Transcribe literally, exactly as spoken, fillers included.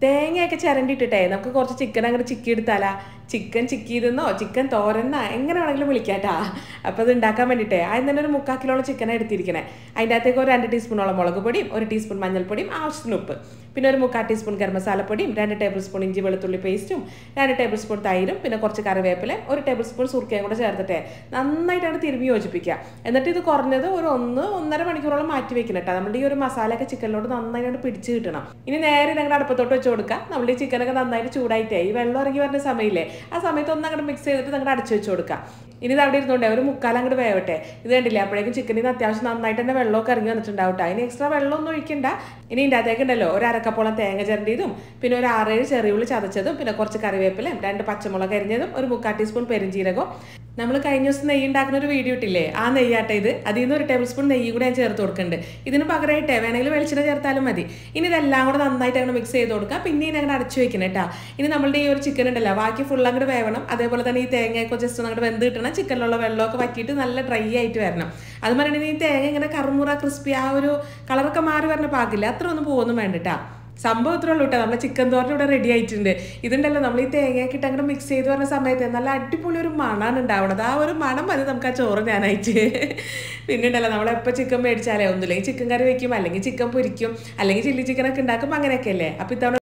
തേങ്ങയൊക്കെ ചിരണ്ടിയിട്ടിട്ടേ നമുക്ക് കുറച്ച് ചിക്കൻ അങ്ങോട്ട് ചിക്കി എടുത്താലാ. ചിക്കൻ ചിക്കിയിരുന്നോ ചിക്കൻ തോരന്നോ എങ്ങനെ വേണമെങ്കിലും വിളിക്കാട്ടാ. അപ്പോൾ അത് ഉണ്ടാക്കാൻ വേണ്ടിയിട്ടേ ആദ്യം തന്നെ ഒരു മുക്കാൽ കിലോളം ചിക്കനാണ് എടുത്തിരിക്കണേ. അതിൻ്റെ അകത്തേക്ക് ഒരു രണ്ട് ടീസ്പൂണോളം മുളക് പൊടിയും ഒരു ടീസ്പൂൺ മഞ്ഞൾപ്പൊടിയും ആവശ്യത്തിന് ഉപ്പ്, പിന്നെ ഒരു മുക്കാൽ ടീസ്പൂൺ ഗരം മസാലപ്പൊടിയും രണ്ട് ടേബിൾ സ്പൂൺ ഇഞ്ചി വെളുത്തുള്ളി പേസ്റ്റും രണ്ട് ടേബിൾ സ്പൂൺ തൈരും പിന്നെ കുറച്ച് കറിവേപ്പില ഒരു ടേബിൾ സ്പൂൺ സുർക്കയും കൂടെ ചേർത്തിട്ടേ നന്നായിട്ടാണ് തിരുമ്മി യോജിപ്പിക്കുക. എന്നിട്ട് ഇത് കുറഞ്ഞത് ഒരു ഒന്ന് ഒന്നര മണിക്കൂറോളം മാറ്റി വെക്കണം കേട്ടോ. നമ്മുടെ ഈ ഒരു മസാലയൊക്കെ ചിക്കനിലോട്ട് നന്നായിട്ട് പിടിച്ച് കിട്ടണം. ഇനി നേരെ ഞങ്ങളുടെ അടുപ്പത്തോട്ട് വെച്ച് കൊടുക്കുക. നമ്മൾ ഈ ചിക്കനൊക്കെ നന്നായിട്ട് ചൂടായിട്ടേ ഈ വെള്ളം ഇറങ്ങി വരുന്ന സമയമില്ലേ ആ സമയത്ത് ഒന്ന് അങ്ങോട്ട് മിക്സ് ചെയ്തിട്ട് ഞങ്ങളുടെ അടച്ചു വെച്ച് കൊടുക്കുക. ഇനി ഇത് അവിടെ ഇരുന്നുകൊണ്ടേ ഒരു മുക്കാൽ അങ്ങോട്ട് വേവട്ടെ. ഇത് കണ്ടില്ലേ അപ്പോഴേക്കും ചിക്കനിൽ നിന്ന് അത്യാവശ്യം നന്നായിട്ട് തന്നെ വെള്ളമൊക്കെ ഇറങ്ങി വന്നിട്ടുണ്ടാവും കേട്ടോ. അതിന് എക്സ്ട്രാ വെള്ളമൊന്നും ഒഴിക്കണ്ട. ഇനി ഇതിൻ്റെ അകത്തേക്ക് ഉണ്ടല്ലോ ഒരു അരക്കപ്പോളം തേങ്ങ ചിരണ്ടിയതും പിന്നെ ഒരു ആറേഴ് ചെറിയുള്ളി ചതച്ചതും പിന്നെ കുറച്ച് കറിവേപ്പിലയും രണ്ട് പച്ചമുളക് അരിഞ്ഞതും ഒരു മുക്കാൽ ടീസ്പൂൺ പെരിഞ്ചീരകവും. നമ്മൾ കഴിഞ്ഞ ദിവസം നെയ്യ് ഉണ്ടാക്കുന്ന ഒരു വീഡിയോ ഇട്ടില്ലേ ആ നെയ്യാട്ടെ ഇത്. അതിൽ നിന്ന് ഒരു ടേബിൾ സ്പൂൺ നെയ്യ് കൂടെ ഞാൻ ചേർത്ത് കൊടുക്കുന്നുണ്ട്. ഇതിന് പകരമായിട്ടേ വേണമെങ്കിൽ വെളിച്ചെണ്ണ ചേർത്താലും മതി. ഇനി ഇതെല്ലാം കൂടെ നന്നായിട്ട് അങ്ങനെ മിക്സ് ചെയ്ത് കൊടുക്കുക. പിന്നെ ഞങ്ങൾ അടച്ചു വെക്കണം കേട്ടോ. ഇനി നമ്മളുടെ ഈ ഒരു ചിക്കൻ ഉണ്ടല്ലോ ബാക്കി ഫുൾ അങ്ങോട്ട് വേവണം. അതേപോലെ തന്നെ ഈ തേങ്ങയൊക്കെ ജസ്റ്റ് ഒന്ന് അങ്ങോട്ട് വെന്ത് കിട്ടണം. ചിക്കനിലുള്ള വെള്ളമൊക്കെ വറ്റിയിട്ട് നല്ല ഡ്രൈ ആയിട്ട് വരണം. അത് പറഞ്ഞിട്ട് ഈ തേങ്ങ ഇങ്ങനെ കറുമുറ ക്രിസ്പി ആ ഒരു കളറൊക്കെ മാറി വരണ പാകില്ല. അത്ര ഒന്നും പോകുന്നു വേണ്ടിട്ടാ. സംഭവം ഇത്രേ ഉള്ളൂ കേട്ടോ. നമ്മളെ ചിക്കൻ തോരൻ ഇവിടെ റെഡി ആയിട്ടുണ്ട്. ഇതുണ്ടല്ലോ നമ്മൾ ഈ തേങ്ങയൊക്കെ ഇട്ട് അങ്ങനെ മിക്സ് ചെയ്ത് പറഞ്ഞ സമയത്ത് നല്ല അടിപൊളി ഒരു മണമാണ് ഉണ്ടാവുന്നത്. ആ ഒരു മണം മതി നമുക്ക് ആ ചോറ് ഞാനായിട്ട്. പിന്നെ ഉണ്ടല്ലോ നമ്മളെപ്പോൾ ചിക്കൻ മേടിച്ചാലേ ഒന്നുമില്ലെങ്കിൽ ചിക്കൻ കറി വയ്ക്കും, അല്ലെങ്കിൽ ചിക്കൻ പൊരിക്കും, അല്ലെങ്കിൽ ചില്ലി ചിക്കനൊക്കെ ഉണ്ടാക്കും, അങ്ങനെയൊക്കെ അല്ലേ. അപ്പോൾ ഇത്തവണ